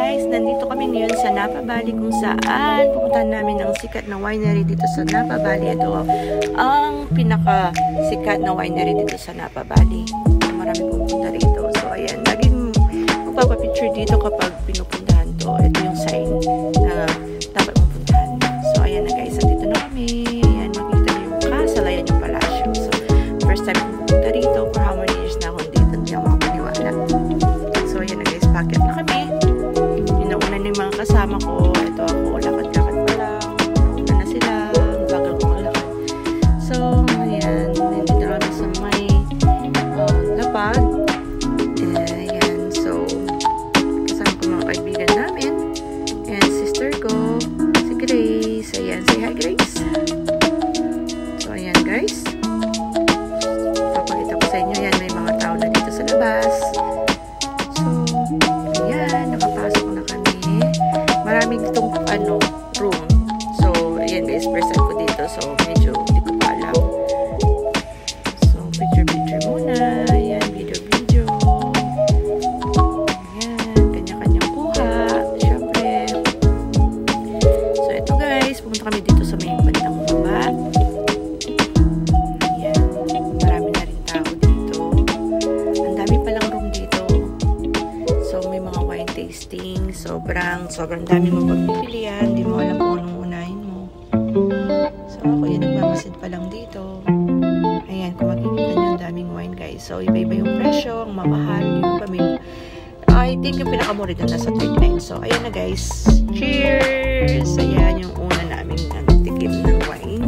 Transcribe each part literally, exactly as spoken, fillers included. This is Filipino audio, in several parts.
guys, nandito kami ngayon sa Napa Valley kung saan pupuntahan namin ang sikat na winery dito sa Napa Valley. Ito ang pinaka sikat na winery dito sa Napa Valley. Marami pupunta rito. So ayan, laging magpapapicture dito kapag pinupuntahan to. Ito yung sign na dapat pupuntahan. So ayan na guys, nandito na kami. Ayan, makikita niyo yung castle, ayan yung palasyo. So first time pupunta rito, for how many years na akong dito, hindi ako makapaniwala. So ayan na guys, packet na kami. Yun yung mga kasama ko. Ito ako, lakad-lakad pa lang. Una na sila. Bagal ko maglakad. So, ayan. Nandito kami sa may uh, lapad. Ayan. So, kasama ko mga kaibigan namin. And sister ko, si Grace. Ayan. Say hi, Grace. So, ayan guys. Papakita ko sa inyo. Ayan, may mga tao na dito sa labas. So, ayan. Nakapasok na kami. Maraming itong ano, room. So, ayan guys, first time ko dito. So, medyo hindi ko pa alam. So, picture-picture muna. Ayan, video-video. Ayan, kanya-kanyang kuha. Siyempre. So, ito guys, pumunta kami dito sa may bandang baba. Ayan, marami na rin tao dito. Ang dami palang room dito. So, may mga wine tasting. Sobrang, sobrang dami mo pagpipilian. Hindi mo alam kung anong unahin mo. So, ako yan, nagmamasid pa lang dito. Ayan, kung makikita nyo, ang daming wine, guys. So, iba-iba yung presyo, ang mamahal, yung kami. I think yung pinakamura dito nasa thirty-nine. So, ayan na, guys. Cheers! Ayan, yung una namin tikim ng wine.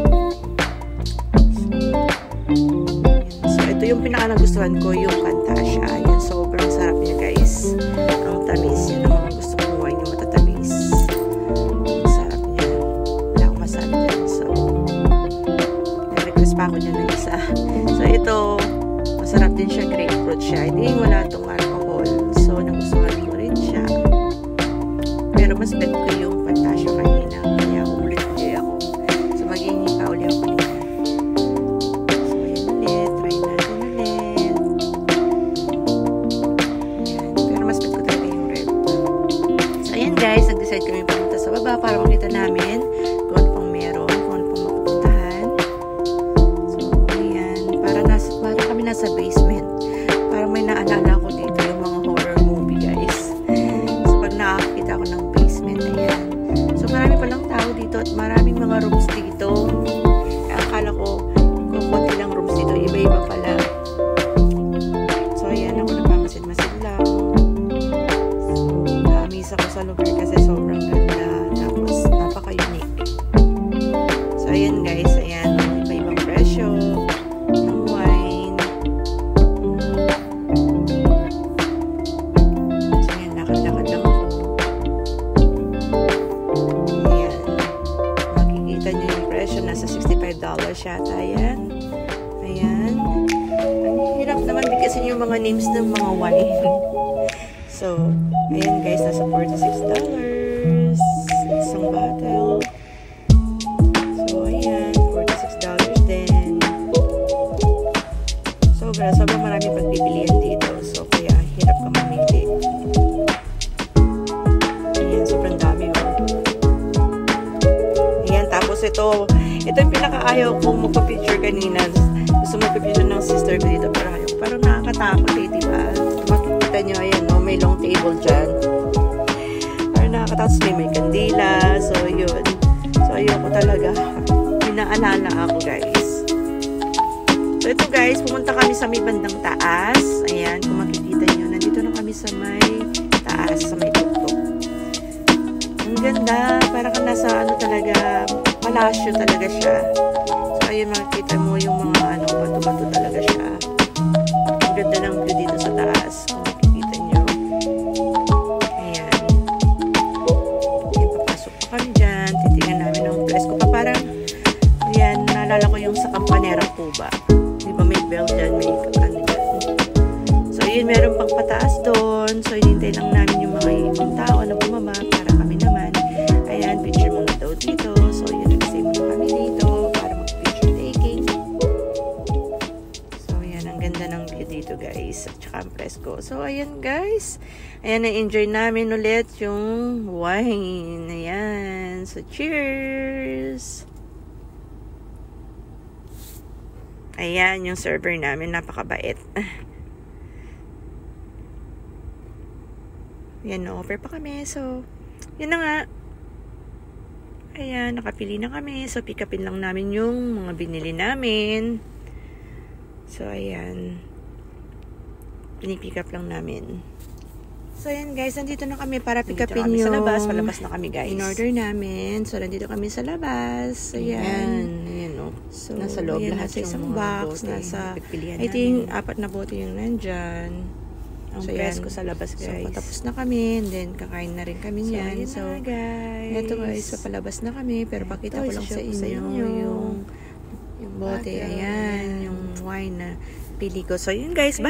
So, ito yung pinaka-nagustuhan ko, yung Fantasia. Ayan, sobrang sarap niya, guys. Ang tamis yun. Ang gusto kong wine yung matatamis. Ang sarap niya. Wala akong masabi din. So, na-request pa ako niya ng isa. So, ito, masarap din siya. Grapefruit siya. Hindi wala itong alcohol. So, nagustuhan ko rin siya. Pero mas bet ko yung Fantasia kanina. Kaya umulit-uli ako. So, mag-iingi pa uli ako kanina. So, ayan ulit. Try natin ulit. Ayan. Pero mas bet ko talaga yung red. So, ayan guys. Nag-decide kami pumunta sa baba para makita namin kung ano pang meron, kung ano pang mapupuntahan. So, ayan. Para, nasa, para kami nasa basement. Parang may naalala ko dito yung mga horror movie guys. So, pag nakakita ako ng basement, ayan. So, marami palang tao dito at maraming mga rooms dito. Akala ko kung konti lang rooms dito, iba-iba pala. So, ayan. Ako nagmamasid-masid lang. So, namiss ako sa lugar kasi sobrang ganda. Tapos, napaka-unique. So, ayan guys. Ayan. Iba-ibang presyo ng wine. So, ayan. Lakad-lakad lang ako. Ayan. Makikita nyo yung presyo. Nasa sixty-five dollars yata. Ayan. Ayan. Ang hirap naman bigkasin yung mga names ng mga wine. So, ayan guys. Nasa forty-six dollars. Isang bottle. So, ayan. forty-six dollars din. Sobra. Sobrang marami pagpipilian dito. So, kaya hirap ka mamili. Ayan. Sobrang dami. Oh. Ayan. Tapos ito. Ito yung pinaka-ayaw kong magpa-picture kanina. Gusto magpa-picture ng sister ko dito. Pero ayaw. Parang nakakatakot eh, diba? Makikita nyo, ayan, no? May long table dyan. Parang nakakatakot. May may kandila. So, yun. So, ayoko talaga. Pinaalala ako, guys. So, ito, guys. Pumunta kami sa may bandang taas. Ayan, kung makikita nyo. Nandito na kami sa may taas. Sa may tuktok. Ang ganda. Parang ka nasa, ano talaga, palasyo talaga siya. So, ayun, makikita mo yung mga, ano, bato-bato talaga siya. Ang ganda ng view dito sa taas. Kung makikita nyo. Ayan. Ayan, papasok pa kami dyan. Titingnan namin ng dress ko pa. Parang, ayan, naalala ko yung sa Campanera Cuba. Di ba may bell dyan, may ano dyan. So, yun, meron pang pataas doon. So, hinintay lang namin yung mga ibang tao na bumaba para kami naman. Ayan, picture muna daw dito. So, yun, nag-save muna kami dito para mag-picture taking. So, ayan, ang ganda ng view dito, guys. At saka ang presko. So, ayan, guys. Ayan, na-enjoy namin ulit yung wine. Ayan. So, cheers! Ayan, yung server namin. Napakabait. Ayan, offer pa kami. So, yun na nga. Ayan, nakapili na kami. So, pick upin lang namin yung mga binili namin. So, ayan. Pinipick up lang namin. So, ayan guys, nandito na kami para pick upin yung... sa labas, palabas na kami guys. In-order namin. So, nandito kami sa labas. Ayan. Ayan, ayan o. So, nasa loob ayan, lahat nasa isang box. Bote. Nasa, I think, namin. apat na bote yung nandyan. Ang so, press ko sa labas guys. So, patapos na kami. And then, kakain na rin kami so, yan. So, na, guys. Ito guys, papalabas na kami. Pero pakita ito, ko lang sa inyo, sa inyo yung, yung bote. Ayan, yung wine na pili ko. So, yun guys.